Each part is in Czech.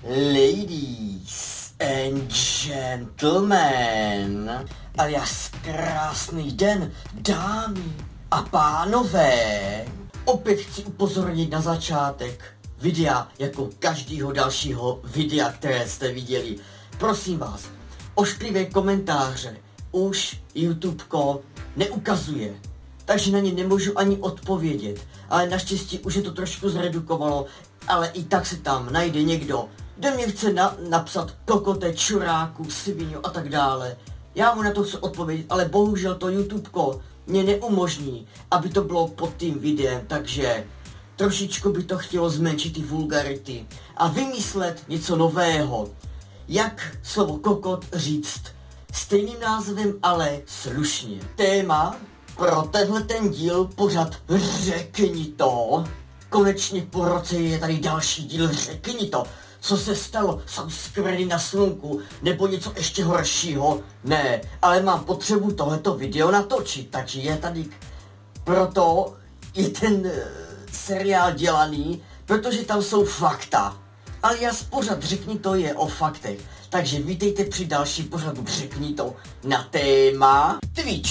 Ladies and gentlemen, alias krásný den, dámy a pánové. Opět chci upozornit na začátek videa, jako každého dalšího videa, které jste viděli. Prosím vás, ošklivé komentáře už YouTubeko neukazuje, takže na ně nemůžu ani odpovědět, ale naštěstí už je to trošku zredukovalo, ale i tak se tam najde někdo, kdo mě chce napsat kokote, čuráku, sviňu a tak dále. Já mu na to chci odpovědět, ale bohužel to YouTubeko mě neumožní, aby to bylo pod tím videem, takže trošičku by to chtělo zmenšit ty vulgarity a vymyslet něco nového. Jak slovo kokot říct stejným názvem, ale slušně. Téma pro tenhle ten díl pořad Řekni to. Konečně po roce je tady další díl Řekni to. Co se stalo? Jsou skvrny na slunku? Nebo něco ještě horšího? Ne, ale mám potřebu tohleto video natočit, takže je tady... Proto je ten seriál dělaný, protože tam jsou fakta. Alias pořad Řekni to je o faktech. Takže vítejte při další pořadu Řekni to na téma Twitch.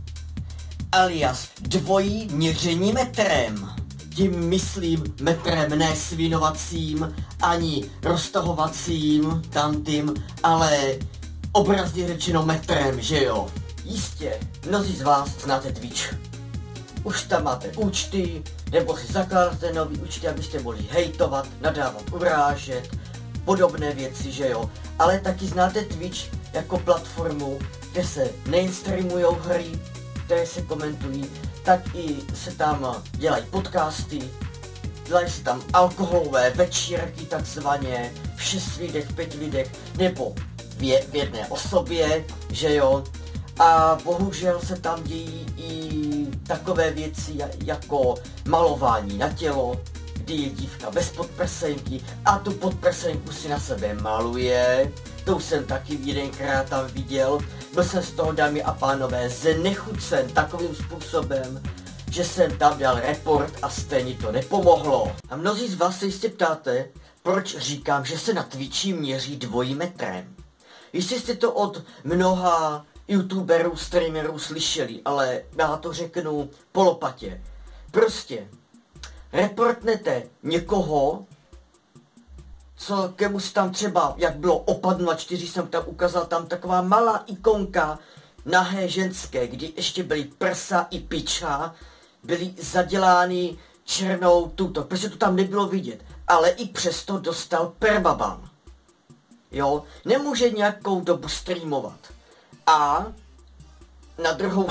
Alias dvojí měření metrem. Tím myslím metrem ne svinovacím, ani roztahovacím, tamtým, ale obrazně řečeno metrem, že jo? Jistě, mnozí z vás znáte Twitch. Už tam máte účty, nebo si zakládáte nový účty, abyste mohli hejtovat, nadávat, urážet, podobné věci, že jo? Ale taky znáte Twitch jako platformu, kde se nejen streamujou hry, které se komentují, tak i se tam dělají podcasty, dělají se tam alkoholové večírky takzvaně, v 6 lidech, 5 lidech, nebo v jedné osobě, že jo. A bohužel se tam dějí i takové věci jako malování na tělo, kdy je dívka bez podprsenky a tu podprsenku si na sebe maluje. To už jsem taky jedenkrát tam viděl. Byl jsem z toho, dámy a pánové, znechucen takovým způsobem, že jsem tam dal report a stejně to nepomohlo. A mnozí z vás se jistě ptáte, proč říkám, že se na Twitchi měří dvojím metrem. Jistě jste to od mnoha youtuberů, streamerů slyšeli, ale já to řeknu po lopatě. Prostě reportnete někoho, kemu si tam třeba, jak bylo Opadu 4, jsem tam ukázal tam taková malá ikonka nahé ženské, kdy ještě byly prsa i piča, byly zadělány černou tuto, protože to tam nebylo vidět, ale i přesto dostal perbaban. Jo, nemůže nějakou dobu streamovat. A na druhou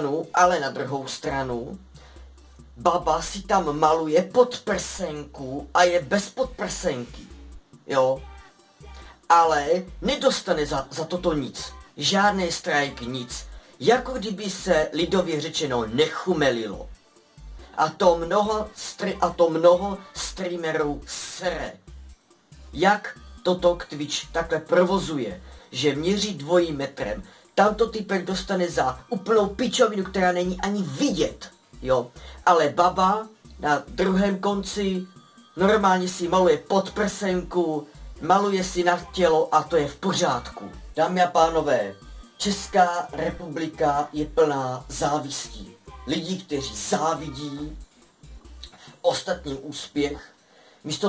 stranu, baba si tam maluje podprsenku a je bez podprsenky. Jo, ale nedostane za toto nic, žádné strajky, nic, jako kdyby se lidově řečeno nechumelilo. A to mnoho streamerů sere. Jak toto Twitch takhle provozuje, že měří dvojím metrem, tamto typek dostane za úplnou pičovinu, která není ani vidět, jo, ale baba na druhém konci normálně si maluje podprsenku, maluje si na tělo a to je v pořádku. Dámy a pánové, Česká republika je plná závistí. Lidí, kteří závidí ostatním úspěch, místo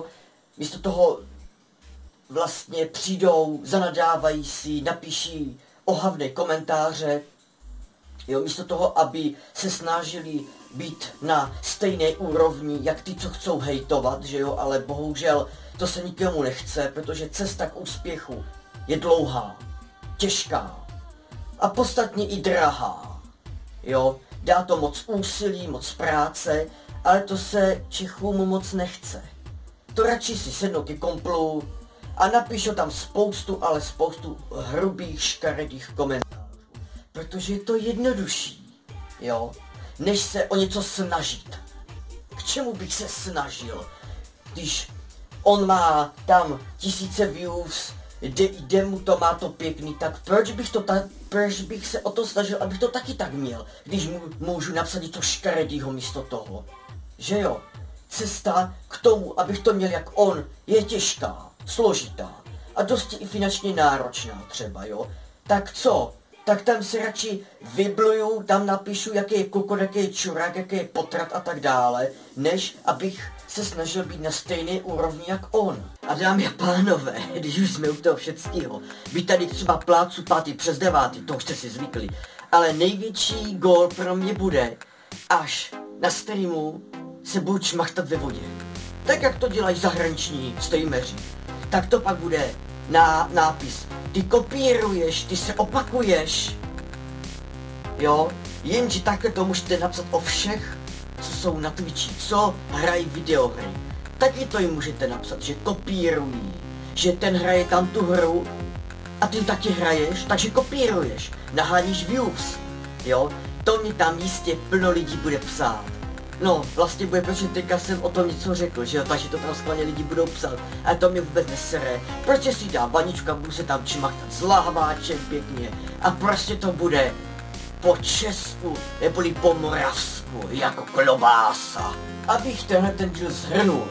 toho vlastně přijdou, zanadávají si, napíší ohavné komentáře, jo, místo toho, aby se snažili být na stejné úrovni, jak ty, co chcou hejtovat, že jo, ale bohužel to se nikomu nechce, protože cesta k úspěchu je dlouhá, těžká a podstatně i drahá, jo, dá to moc úsilí, moc práce, ale to se Čechům moc nechce. To radši si sednou ke komplu a napíšou tam spoustu hrubých, škaredých komentářů, protože je to jednodušší, jo, než se o něco snažit. K čemu bych se snažil, když on má tam tisíce views, jde mu to, má to pěkný, tak proč bych se o to snažil, abych to taky tak měl, když můžu napsat něco škaredýho místo toho, že jo? Cesta k tomu, abych to měl jak on, je těžká. složitá a dosti i finančně náročná třeba, jo. Tak co? Tak tam se radši vybluju, tam napíšu, jaký je kokot, jaký je čurák, jaký je potrat a tak dále, než abych se snažil být na stejné úrovni jak on. A dámy a pánové, když už jsme u toho všeckého, být tady třeba plácu 5. přes 9, to už jste si zvykli, ale největší gól pro mě bude, až na streamu se budu čmachtat ve vodě. Tak jak to dělají zahraniční streameři. Tak to pak bude nápis. Ty kopíruješ, ty se opakuješ. Jo, jenže takhle to můžete napsat o všech, co jsou na Twitchi, co hrají videohry. Taky to jim můžete napsat, že kopírují, že ten hraje tam tu hru a ty taky hraješ, takže kopíruješ, naháníš views, jo. To mi tam jistě plno lidí bude psát. No, vlastně bude, protože teďka jsem o tom něco řekl, že jo, takže to tam skvěle lidi budou psát, ale to mě vůbec nesere. Prostě si dám vaničku a budu se tam čmachtat s lahváčem pěkně a prostě to bude po Česku, neboli po Moravsku, jako klobása. Abych ten díl shrnul.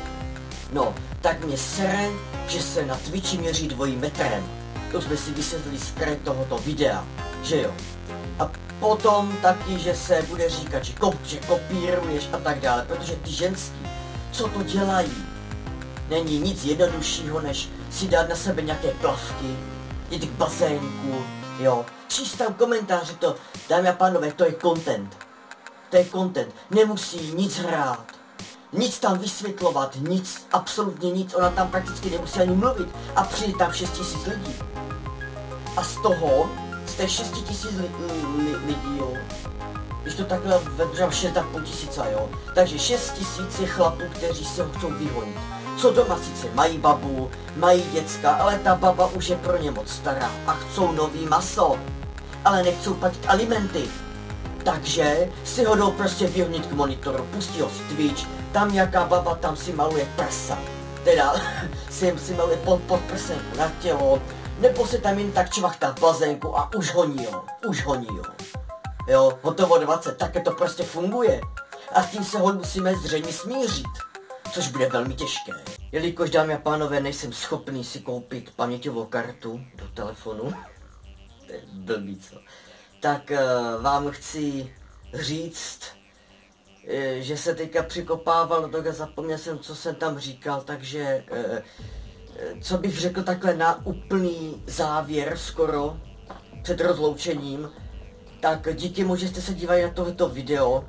No, tak mě sere, že se na Twitchi měří dvojím metrem. To jsme si vysvětlili z tohoto videa, že jo. A potom taky, že se bude říkat, že kopíruješ a tak dále, protože ty ženský, co to dělají, není nic jednoduššího, než si dát na sebe nějaké plavky, jít k bazénku, jo. Číst tam komentáře, to, dámy a pánové, to je content. To je content, nemusí nic hrát, nic tam vysvětlovat, nic, absolutně nic, ona tam prakticky nemusí ani mluvit a přijde tam 6 000 lidí. A z toho, z těch 6 000 lidí, jo, když to takhle vedřám 6,5 tisíce, jo, takže 6 000 je chlapů, kteří se ho chcou vyhonit. Co doma sice mají babu, mají děcka, ale ta baba už je pro ně moc stará a chcou nový maso, ale nechcou platit alimenty. Takže si ho jdou prostě vyhonit k monitoru, pustí ho si Twitch, tam nějaká baba tam si maluje prsa, teda si maluje pod prsenku na tělo, nebo se tam jen tak čvachtá v bazénku a už honí jo. Jo, hotovo 20, také to prostě funguje. A s tím se ho musíme zřejmě smířit, což bude velmi těžké. Jelikož, dámy a pánové, nejsem schopný si koupit paměťovou kartu do telefonu, to je blbý, co? Tak vám chci říct, že se teďka přikopával do toho, zapomněl jsem, co jsem tam říkal, takže co bych řekl takhle na úplný závěr skoro, před rozloučením, tak díky mu, že jste se dívali na tohleto video,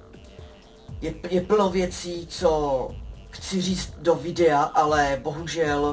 je plno věcí, co chci říct do videa, ale bohužel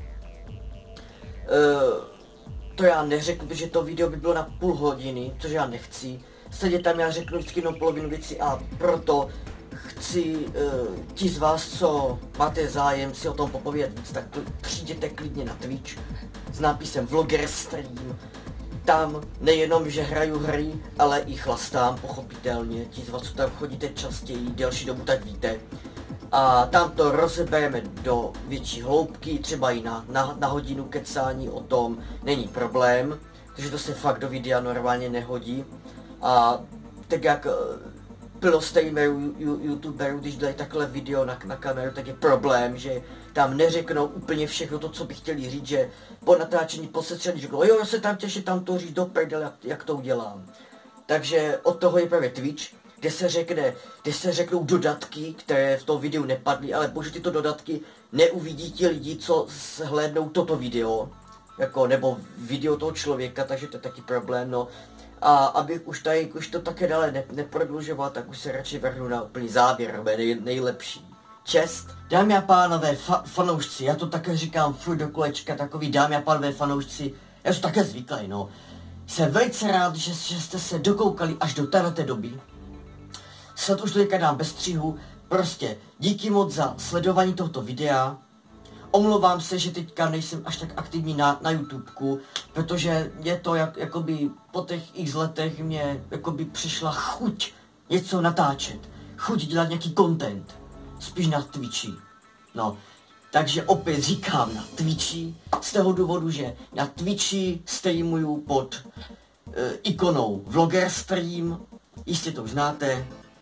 to já neřeknu, protože to video by bylo na půl hodiny, což já nechci. Stejně tam já řeknu vždycky jenom polovinu věcí a proto chci ti z vás, co máte zájem si o tom popovědět víc, tak přijděte klidně na Twitch s nápisem Vlogger Stream. Tam nejenom, že hraju hry, ale i chlastám, pochopitelně. Ti z vás, co tam chodíte častěji, delší dobu, tak víte. A tam to rozebereme do větší hloubky, třeba i na hodinu kecání o tom není problém, protože to se fakt do videa normálně nehodí. A tak jak plno streamerů, youtuberů, když dají takhle video na kameru, tak je problém, že tam neřeknou úplně všechno to, co by chtěli říct, že po natáčení, po sestření řeknou, jo, já se tam těším, tam to říct do prdele, jak to udělám. Takže od toho je právě Twitch, kde se řeknou dodatky, které v tom videu nepadly, ale bože, tyto dodatky neuvidí ti lidi, co shlédnou toto video, jako, nebo video toho člověka, takže to je taky problém, no. A abych už to také dále neprodlužoval, tak už se radši vrhnu na úplný závěr, nejlepší. Čest. Dámy a pánové, fanoušci, já to také říkám furt do kolečka, takový dámy a pánové fanoušci, já jsem také zvyklý, no. Jsem velice rád, že jste se dokoukali až do této doby. Snad už to teďka dám bez střihu, prostě díky moc za sledování tohoto videa. Omlouvám se, že teďka nejsem až tak aktivní na YouTubeku, protože je to jakoby po těch x letech mě jakoby přišla chuť něco natáčet, chuť dělat nějaký content, spíš na Twitchi. No, takže opět říkám na Twitchi, z toho důvodu, že na Twitchi streamuju pod ikonou Vlogger Stream, jistě to už znáte,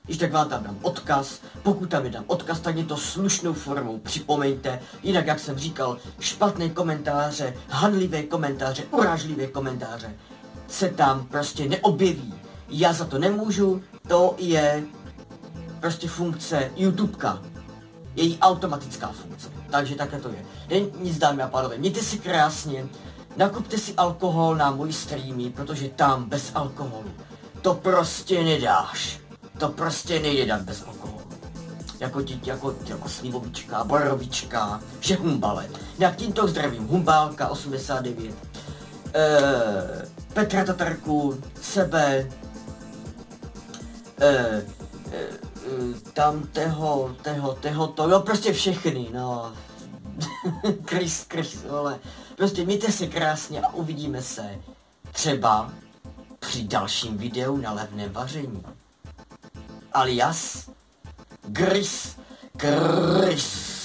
Když tak vám tam dám odkaz, pokud tam je dám odkaz, tak mě to slušnou formou připomeňte, jinak jak jsem říkal, špatné komentáře, hanlivé komentáře, urážlivé komentáře se tam prostě neobjeví. Já za to nemůžu, to je prostě funkce YouTubeka, její automatická funkce, takže takhle to je. Není nic, dámy a pánové, mějte si krásně, nakupte si alkohol na můj streamy, protože tam bez alkoholu to prostě nedáš. To prostě nejde dát bez alkoholu. Jako slivovička, borovička, že humbale. Jak tímto zdravím Humbálka 89, Petra Tatarku, sebe, tam to, no prostě všechny, no. Chris, ale prostě mějte se krásně a uvidíme se třeba při dalším videu na levném vaření. Alias Chris.